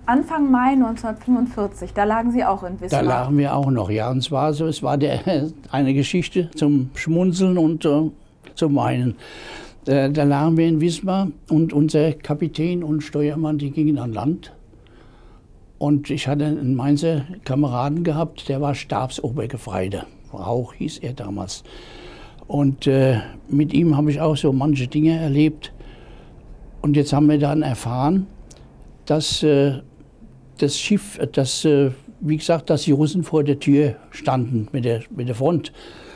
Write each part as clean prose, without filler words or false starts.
Anfang Mai 1945, da lagen Sie auch in Wismar. Da lagen wir auch noch, ja. Und zwar so, es war eine Geschichte zum Schmunzeln und zum Weinen. Da lagen wir in Wismar und unser Kapitän und Steuermann, die gingen an Land. Und ich hatte einen Mainzer Kameraden gehabt, der war Stabsobergefreiter. Rauch hieß er damals. Und mit ihm habe ich auch so manche Dinge erlebt. Und jetzt haben wir dann erfahren, dass das Schiff, wie gesagt, dass die Russen vor der Tür standen mit der Front.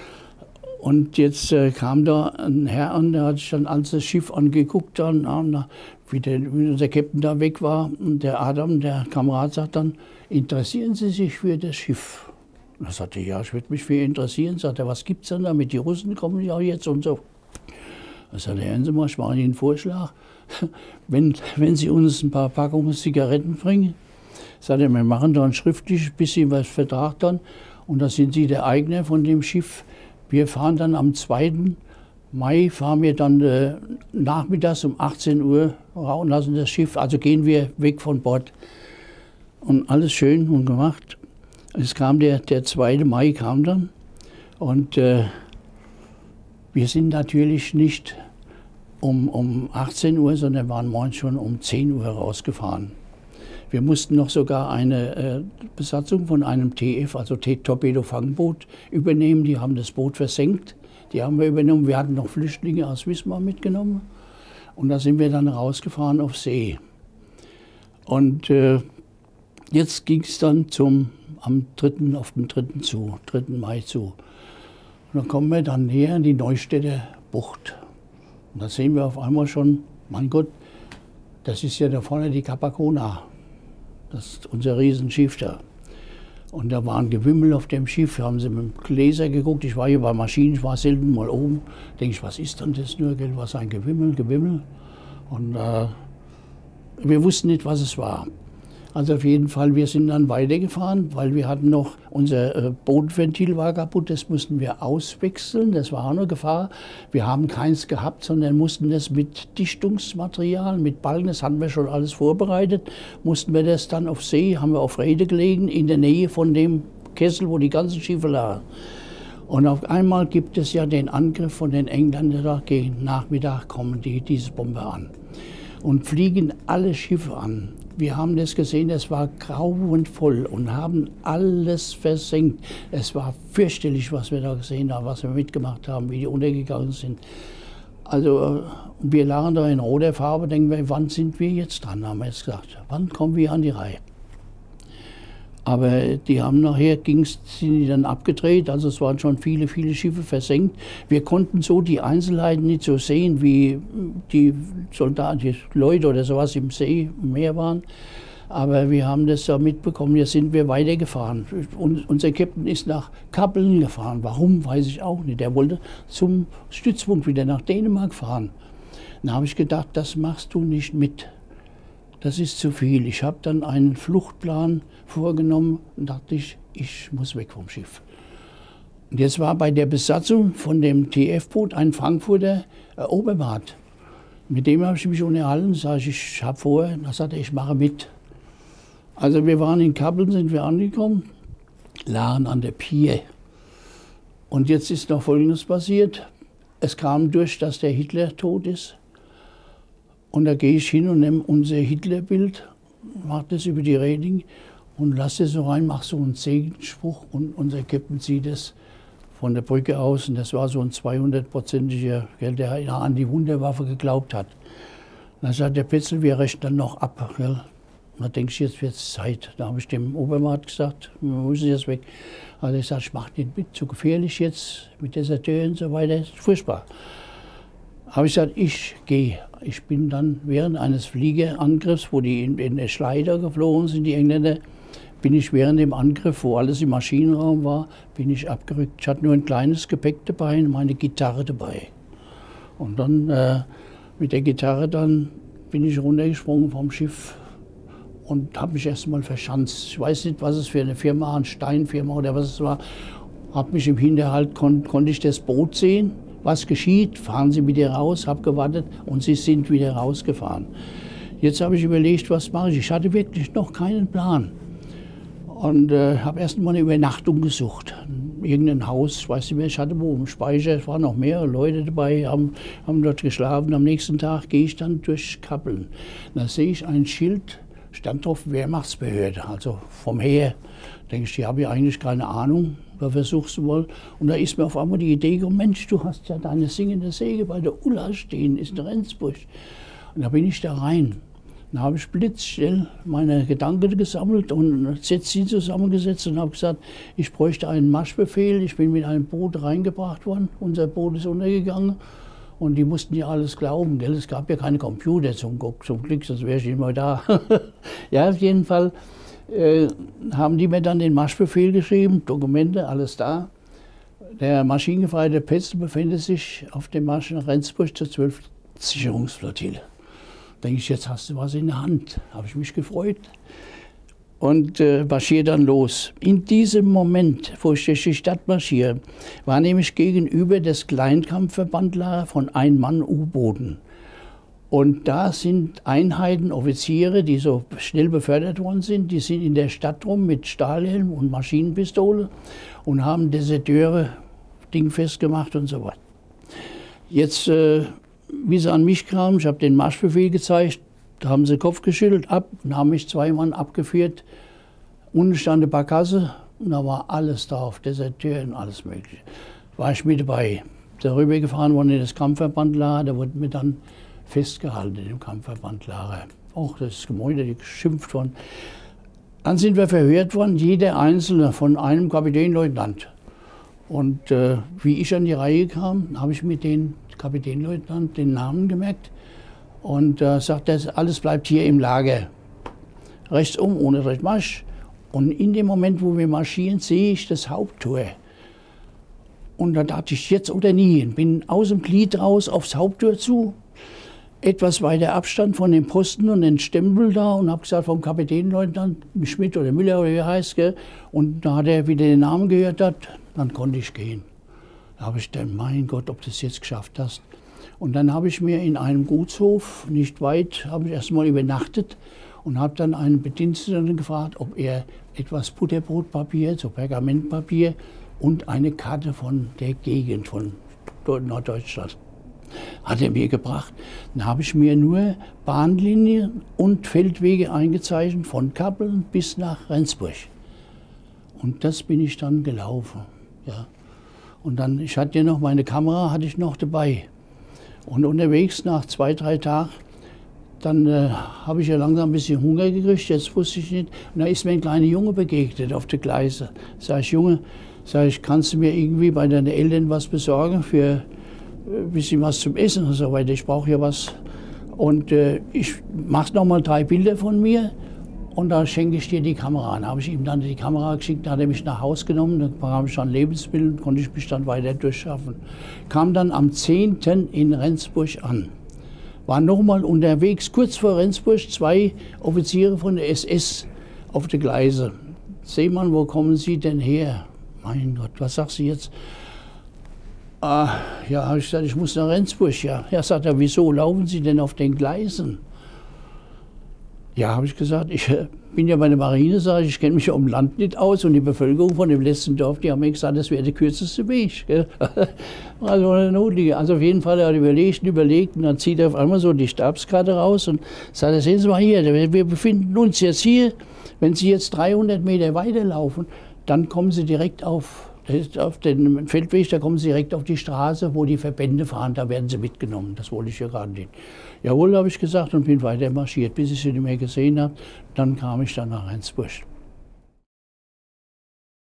Und jetzt kam da ein Herr an, der hat sich dann als das Schiff angeguckt, wie unser Captain da weg war. Und der Adam, der Kamerad, sagt dann, interessieren Sie sich für das Schiff? Und er sagte, ja, ich würde mich für interessieren. Sagt er, was gibt es denn damit? Die Russen kommen ja jetzt und so. Da sagte er, hören Sie mal, ich mache Ihnen einen Vorschlag. Wenn Sie uns ein paar Packungen Zigaretten bringen, sagt er, wir machen da ein schriftliches bisschen was Vertrag dann. Und da sind Sie der Eigner von dem Schiff. Wir fahren dann am 2. Mai, fahren wir dann nachmittags um 18 Uhr und lassen das Schiff, also gehen wir weg von Bord. Und alles schön und gemacht. Es kam der 2. Mai kam dann und wir sind natürlich nicht um 18 Uhr, sondern waren morgens schon um 10 Uhr rausgefahren. Wir mussten noch sogar eine Besatzung von einem TF, also Torpedofangboot, übernehmen. Die haben das Boot versenkt. Die haben wir übernommen. Wir hatten noch Flüchtlinge aus Wismar mitgenommen. Und da sind wir dann rausgefahren auf See. Und jetzt ging es dann auf den 3. Mai zu. Und dann kommen wir dann näher in die Neustädter Bucht. Und da sehen wir auf einmal schon, mein Gott, das ist ja da vorne die Capacona. Das ist unser Riesenschiff da. Und da war ein Gewimmel auf dem Schiff, da haben sie mit dem Laser geguckt. Ich war hier bei Maschinen, ich war selten mal oben. Denke ich, was ist denn das nur? Was ein Gewimmel. Und wir wussten nicht, was es war. Also auf jeden Fall, wir sind dann weitergefahren, weil wir hatten noch, unser Bodenventil war kaputt, das mussten wir auswechseln, das war auch eine Gefahr. Wir haben keins gehabt, sondern mussten das mit Dichtungsmaterial, mit Balken, das hatten wir schon alles vorbereitet, mussten wir das dann auf See, haben wir auf Reede gelegen, in der Nähe von dem Kessel, wo die ganzen Schiffe lagen. Und auf einmal gibt es ja den Angriff von den Engländern, da gegen Nachmittag kommen diese Bomber an und fliegen alle Schiffe an. Wir haben das gesehen, es war grauenvoll und haben alles versenkt. Es war fürchterlich, was wir da gesehen haben, was wir mitgemacht haben, wie die untergegangen sind. Also wir lagen da in roter Farbe, denken wir, wann sind wir jetzt dran, haben wir jetzt gesagt. Wann kommen wir an die Reihe? Aber die haben nachher, sind die dann abgedreht, also es waren schon viele, viele Schiffe versenkt. Wir konnten so die Einzelheiten nicht so sehen, wie die Soldaten, die Leute oder sowas im See, im Meer waren. Aber wir haben das da mitbekommen, jetzt sind wir weitergefahren. Unser Captain ist nach Kappeln gefahren. Warum, weiß ich auch nicht. Er wollte zum Stützpunkt wieder nach Dänemark fahren. Dann habe ich gedacht, das machst du nicht mit. Das ist zu viel. Ich habe dann einen Fluchtplan vorgenommen und dachte, ich muss weg vom Schiff. Und jetzt war bei der Besatzung von dem TF-Boot ein Frankfurter Obermaat. Mit dem habe ich mich unterhalten, sage ich habe vor, da sagte er, ich mache mit. Also wir waren in Kappeln, sind wir angekommen, lagen an der Pier. Und jetzt ist noch Folgendes passiert. Es kam durch, dass der Hitler tot ist. Und da gehe ich hin und nehme unser Hitlerbild, mache das über die Reling und lasse es so rein, mache so einen Segensspruch und unser Captain sieht es von der Brücke aus. Und das war so ein 200-prozentiger, der an die Wunderwaffe geglaubt hat. Und dann sagt der Petzel, wir rechnen dann noch ab. Gell? Und da denke ich, jetzt wird es Zeit. Da habe ich dem Obermaat gesagt, wir müssen jetzt weg. Also ich sage, ich mache nicht mit, zu gefährlich jetzt mit Deserteuren und so weiter, das ist furchtbar. Habe ich gesagt, ich gehe. Ich bin dann während eines Fliegerangriffs, wo die in der Schleider geflogen sind, die Engländer, bin ich während dem Angriff, wo alles im Maschinenraum war, bin ich abgerückt. Ich hatte nur ein kleines Gepäck dabei und meine Gitarre dabei. Und dann mit der Gitarre dann bin ich runtergesprungen vom Schiff und habe mich erstmal verschanzt. Ich weiß nicht, was es für eine Firma war, eine Steinfirma oder was es war. Habe mich im Hinterhalt, konnte ich das Boot sehen. Was geschieht? Fahren Sie wieder raus, habe gewartet und sie sind wieder rausgefahren. Jetzt habe ich überlegt, was mache ich. Ich hatte wirklich noch keinen Plan. Und habe erst mal eine Übernachtung gesucht. Irgendein Haus, ich weiß nicht mehr, ich hatte wo im Speicher, es waren noch mehrere Leute dabei, haben dort geschlafen. Am nächsten Tag gehe ich dann durch Kappeln. Da sehe ich ein Schild, stand drauf Wehrmachtsbehörde, also vom Heer. Denke ich, die habe ja eigentlich keine Ahnung, was versuchst du wohl. Und da ist mir auf einmal die Idee gekommen, Mensch, du hast ja deine singende Säge bei der Ulla stehen, ist in Rendsburg. Und da bin ich da rein. Dann habe ich blitzschnell meine Gedanken gesammelt und sie zusammengesetzt und habe gesagt, ich bräuchte einen Marschbefehl. Ich bin mit einem Boot reingebracht worden. Unser Boot ist untergegangen und die mussten ja alles glauben. Gell? Es gab ja keine Computer zum Glück, sonst wäre ich nicht mehr da. Ja, auf jeden Fall haben die mir dann den Marschbefehl geschrieben, Dokumente, alles da. Der Maschinengefreite Petzl befindet sich auf dem Marsch nach Rendsburg zur 12. Sicherungsflottille. Denke ich, jetzt hast du was in der Hand. Habe ich mich gefreut und marschiere dann los. In diesem Moment, wo ich durch die Stadt marschiere, war nämlich gegenüber das Kleinkampfverbandlager von Ein-Mann-U-Booten. Und da sind Einheiten, Offiziere, die so schnell befördert worden sind, die sind in der Stadt rum mit Stahlhelm und Maschinenpistole und haben Deserteure dingfest gemacht und so weiter. Jetzt wie sie an mich kamen, ich habe den Marschbefehl gezeigt, da haben sie den Kopf geschüttelt, ab, und haben mich 2 Mann abgeführt. Unten stand eine Barkasse und da war alles drauf, Deserteur und alles Mögliche. War ich mit dabei. Darüber gefahren worden in das Kampfverbandlager, da wurde mir dann festgehalten im Kampfverbandlager. Auch das Gebäude geschimpft worden. Dann sind wir verhört worden, jeder Einzelne von einem Kapitänleutnant. Und wie ich an die Reihe kam, habe ich mit den Kapitänleutnant den Namen gemerkt und sagt, alles bleibt hier im Lager. Rechts ohne Rechtmarsch. Und in dem Moment, wo wir marschieren, sehe ich das Haupttor. Und da dachte ich, jetzt oder nie. Bin aus dem Glied raus aufs Haupttor zu, etwas weiter Abstand von dem Posten und den Stempel da und habe gesagt, vom Kapitänleutnant Schmidt oder Müller oder wie er heißt, gell? Und da hat er wieder den Namen gehört, dann konnte ich gehen. Da habe ich gedacht, mein Gott, ob du es jetzt geschafft hast. Und dann habe ich mir in einem Gutshof, nicht weit, habe ich erst mal übernachtet und habe dann einen Bediensteten gefragt, ob er etwas Butterbrotpapier, so Pergamentpapier und eine Karte von der Gegend, von Norddeutschland, hat er mir gebracht. Dann habe ich mir nur Bahnlinien und Feldwege eingezeichnet, von Kappeln bis nach Rendsburg. Und das bin ich dann gelaufen. Ja. Und dann, ich hatte ja noch meine Kamera, hatte ich noch dabei. Und unterwegs nach 2, 3 Tagen, dann habe ich ja langsam ein bisschen Hunger gekriegt, jetzt wusste ich nicht. Und da ist mir ein kleiner Junge begegnet auf der Gleise. Sag ich, Junge, kannst du mir irgendwie bei deinen Eltern was besorgen für ein bisschen was zum Essen und so weiter? Ich brauche ja was. Und ich mache noch mal 3 Bilder von mir. Und da schenke ich dir die Kamera an. Da habe ich ihm dann die Kamera geschickt, da hat er mich nach Hause genommen, da bekam ich dann Lebensmittel, konnte ich mich dann weiter durchschaffen. Kam dann am 10. in Rendsburg an. War nochmal unterwegs, kurz vor Rendsburg, 2 Offiziere von der SS auf der Gleise. Seemann, wo kommen Sie denn her? Mein Gott, was sagst du jetzt? Ja, habe ich gesagt, ich muss nach Rendsburg. Ja, sagt er, wieso laufen Sie denn auf den Gleisen? Ja, habe ich gesagt, ich bin ja bei der Marine, sage ich kenne mich ja um Land nicht aus und die Bevölkerung von dem letzten Dorf, die haben mir gesagt, das wäre der kürzeste Weg. Gell? Also eine Notliege. Also auf jeden Fall, er hat überlegt und dann zieht er auf einmal so die Stabskarte raus und sagt, sehen Sie mal hier, wir befinden uns jetzt hier, wenn Sie jetzt 300 Meter weiterlaufen, dann kommen Sie direkt auf den Feldweg, da kommen Sie direkt auf die Straße, wo die Verbände fahren, da werden Sie mitgenommen. Das wollte ich ja gerade nicht. Jawohl, habe ich gesagt und bin weiter marschiert, bis ich sie nicht mehr gesehen habe. Dann kam ich dann nach Rendsburg.